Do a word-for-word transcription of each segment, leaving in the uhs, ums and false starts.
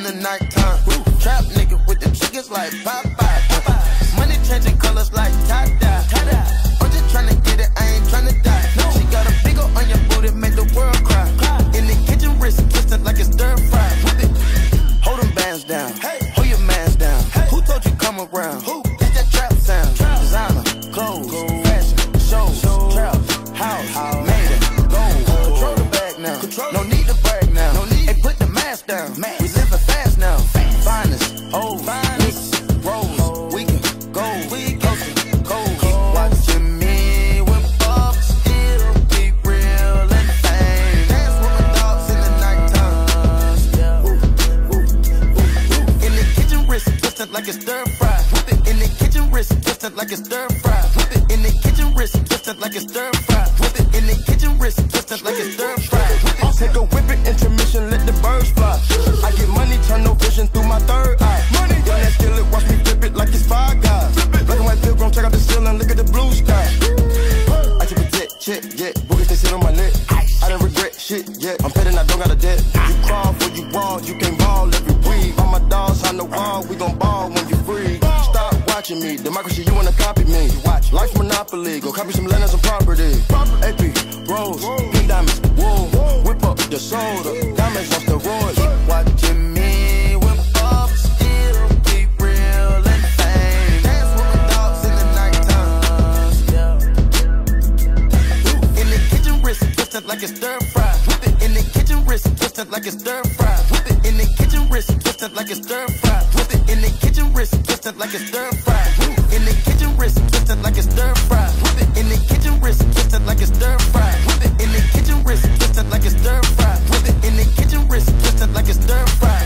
the nighttime. Trap nigga with the chickens like Popeye. Money changing colors like tie-dye. I'm just tryna get it, I ain't tryna die. She got a big ol' on your booty, make the world cry. In the kitchen, wrist twisted like it's stir fry. Hold them bands down, hold your mans down. Who told you come around? It's that trap sound. Designer, clothes, fashion, shows, trap, house, made it, gold. Control the bag now, no need to brag now. Hey, put the mask down, we living fast now. Finest, old, finest, rose, we can go, we go, cold. Keep watching me when Bob still be real and fame. Dance with my dogs in the nighttime. In the kitchen, wrist twisted like it's stir fry. In the kitchen, wrist twisted like it's stir fry. In the kitchen, wrist twisted like it's stir fry. In the kitchen, wrist twisted like it's stir fry. I'll take a whip it, intermission, let the birds fly. I get money, turn no vision through my third eye. Money, run that steal it, watch me flip it like it's Five Guys. Black and white pilgrim, check out the ceiling, look at the blue sky. I took a jet, check, yeah, boogies they sit on my neck. I don't regret shit, yeah, I'm petting, I don't got a debt. You crawl for you walk, you can't ball every week. All my dogs on the wall, we gon' ball when you free. Stop watching me, democracy, you wanna copy me. Life's monopoly, go copy some land and some property. A P, Rose, pink diamonds, wool, whip up the soda, diamonds off the road. Keep watching me when Bob still be real and fame. Dance with my dogs in the nighttime. In the kitchen, wrist twisted like it's stir fry. In the kitchen, wrist twisted like it's stir fry. In the kitchen, wrist twisted like it's stir fry. In the kitchen, wrist twisted like it's stir fry. In the kitchen, wrist twisted like it's stir fry. In the kitchen, wrist twisted like it's stir fry. In the kitchen, wrist twisted like it's stir fry. In the kitchen, wrist twisted like it's stir fry.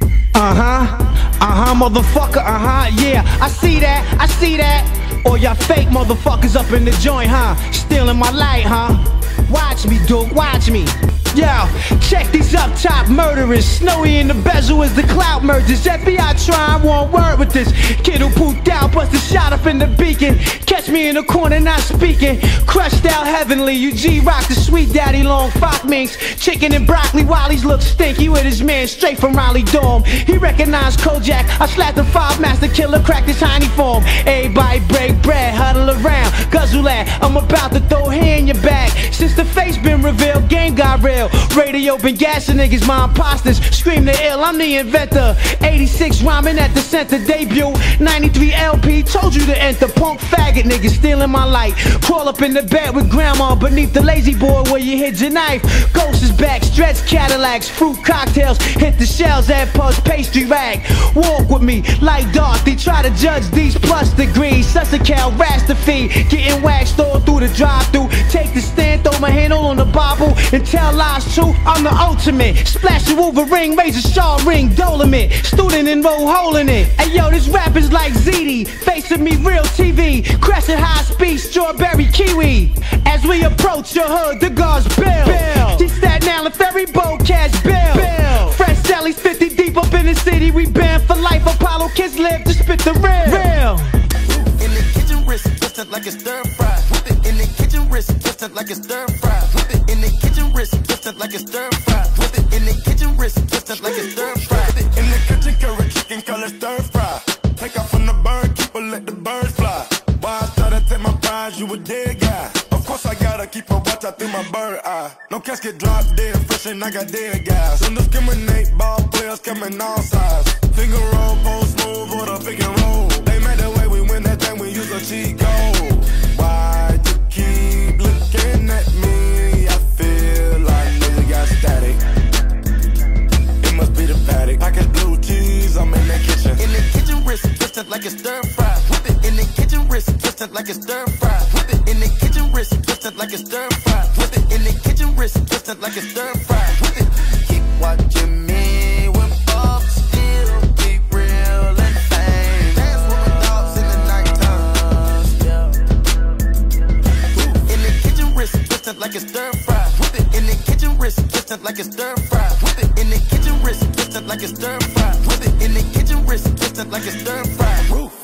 Uh-huh, uh-huh, motherfucker, uh-huh, yeah, I see that, I see that. All y'all fake motherfuckers up in the joint, huh? Stealing my light, huh? Watch me, dude, watch me. Yo, check these up top murderers. Snowy in the bezel is the clout mergers. F B I trying one word with this kid who pooped out, busted shot up in the beacon. Catch me in the corner not speaking. Crushed out heavenly, you G-Rock the sweet daddy long Fox minks. Chicken and broccoli Wally's look stinky with his man straight from Raleigh Dorm. He recognized Kojak, I slapped the five master killer, cracked his tiny form. Everybody break bread, huddle around, guzzle that. I'm about to throw hair in your bag. Since the face been revealed, game got real. Radio been gassing niggas, my imposters scream the ill, I'm the inventor. Eighty-six rhyming at the center debut. Ninety-three L P told you to enter. Punk faggot niggas stealing my light. Crawl up in the bed with grandma beneath the lazy boy where you hid your knife. Ghost is back, stretch Cadillacs, fruit cocktails, hit the shells, add puss, pastry rag. Walk with me like Dorothy, try to judge these plus degrees. Such a cow, Rastafy, getting waxed all through the drive-through. Take the stand, throw my handle on the Bible and tell lies too. I'm the ultimate, splash your Wolverine, razor shaw ring, Dolomit, student enroll hole in it. Hey yo, this rap is like Z D, facing me real T V, crashing high speed, strawberry kiwi. As we approach your hood, the guards bill. She Staten Island ferry boat, cash bill. bill. Fresh Sally's fifty deep up in the city, we banned for life. Apollo kids live to spit the real. real. In the kitchen, wrist twisted like it's stir fry. In the kitchen, wrist twisted like it's stir fry. In the kitchen, wrist twisted like it's stir fry. In the kitchen, wrist twisted like it's stir fry. In the kitchen, carrot chicken, color stir fry. Take off from the bird, keep her, let the birds fly. Why I try to take my prize, you a dead guy. Of course I gotta keep her watch out through my bird eye. No casket drop dead, fresh and I got dead guys. Don't discriminate, ball players coming all sides. Finger roll, post move, or the pick and roll. They made the way we win that thing, we use a cheat code. Why you keep looking at me? I feel like nigga got static. It must be the paddock. Package blue cheese, I'm in the kitchen. In the kitchen, wrist twisted like it's stir fry. In the kitchen, wrist twisted like it's stir fry. In the kitchen, wrist twisted like it's stir fry. In the kitchen, wrist twisted like it's stir fry. Keep watching me when Bob still be real and fame. Dance with my dogs in the nighttime. In the kitchen, wrist twisted like it's stir fry. In the kitchen, wrist twisted like it's stir fry. In the kitchen, wrist twisted like it's stir fry. In the kitchen, wrist twisted like it's stir fry.